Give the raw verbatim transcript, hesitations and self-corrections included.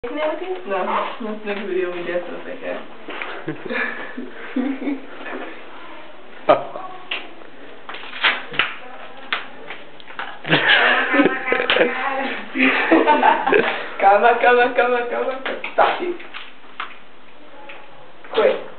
Não, não se deveria me dessa, não sei o que é. Calma, calma, calma, calma. Tá, aqui. Foi.